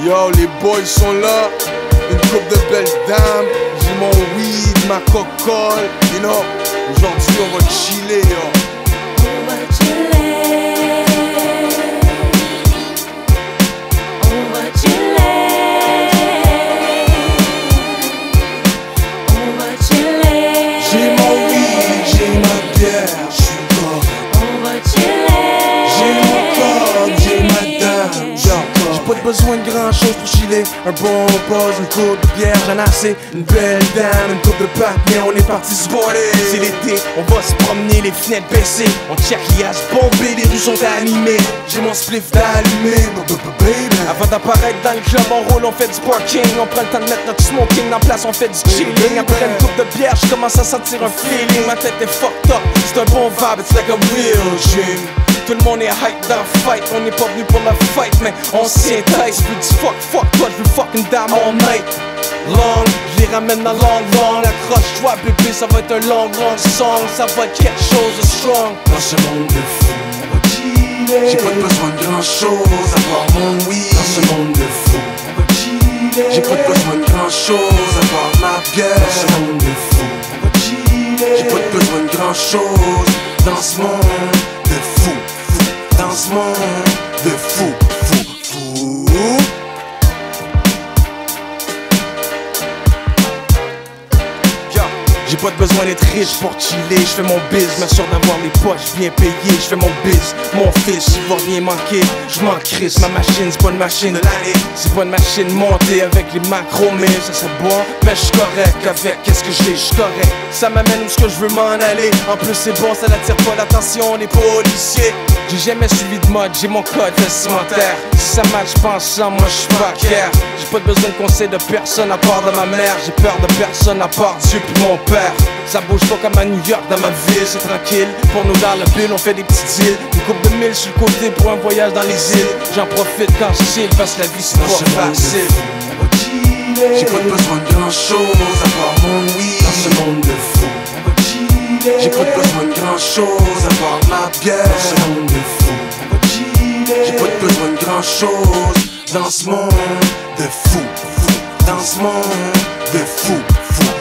Yo, les boys sont là, une coupe de belles dames, j'ai mon weed, ma cocolle, you know. Aujourd'hui on va chiller, yo. On va chiller. On va chiller. On va chiller. J'ai mon weed, j'ai ma bière, j'suis correct. On va chiller. J'ai mon code, j'ai ma dame, yo. Pas de besoin de grand chose pour chiller. Un bon pause, une coupe de bière, j'en ai assez. Une belle dame, une coupe de pattes, mais on est parti se voler. C'est l'été, on va se promener, les fenêtres baissées. On check les as bombés, les rues sont animées. J'ai mon spliff d'allumé, baby. Avant d'apparaître dans le club, on roule, on fait du parking. On prend le temps de mettre notre smoking en place, on fait du chilling. Après une coupe de bière, je commence à sentir un feeling. Ma tête est fucked up, c'est un bon vibe, it's like a real dream. Tout le monde est hype dans le fight, on n'est pas venu pour la fight, mais on s'y entice. Je veux du fuck, toi je veux fucking damn all night long. Je les ramène dans long, accroche-toi bébé, ça va être un long song. Ça va être quelque chose de strong. Dans ce monde de fou, on va chiller. J'ai pas besoin de grand chose, à part mon weed. Dans ce monde de fou, on va chiller. J'ai pas besoin de grand chose, à part ma bière. Dans ce monde de fou, on va chiller. J'ai pas besoin de grand chose, dans ce monde de fou. Dans ce monde de fou. J'ai pas de besoin d'être riche pour chiller, je fais mon biz, m'assure d'avoir les poches bien payées, je fais mon biz, mon fils, il va rien manquer, je m'en crisse, ma machine c'est pas une machine de l'année, c'est pas une machine montée avec les macros, mais ça c'est bon, mais je suis correct avec qu'est-ce que j'ai, je suis correct, ça m'amène où ce que je veux m'en aller, en plus c'est bon, ça n'attire pas l'attention des policiers, j'ai jamais suivi de mode, j'ai mon code vestimentaire, si ça match pas ensemble, moi je suis pas care, j'ai pas besoin de conseils de personne à part de ma mère, j'ai peur de personne à part Dieu puis mon père. Ça bouge pas comme à New York dans ma ville, c'est tranquille. Pour nous dans le bill, on fait des petits deals. Une coupe de mille sur le côté pour un voyage dans les îles. J'en profite quand je chill parce que la vie c'est pas facile. J'ai pas besoin de grand chose à part mon weed. Dans ce monde de fou, on va chiller. J'ai pas besoin de grand chose à part ma bière. Dans ce monde de fou, on va chiller. J'ai pas besoin de grand chose dans ce monde de fou. Dans ce monde de fou.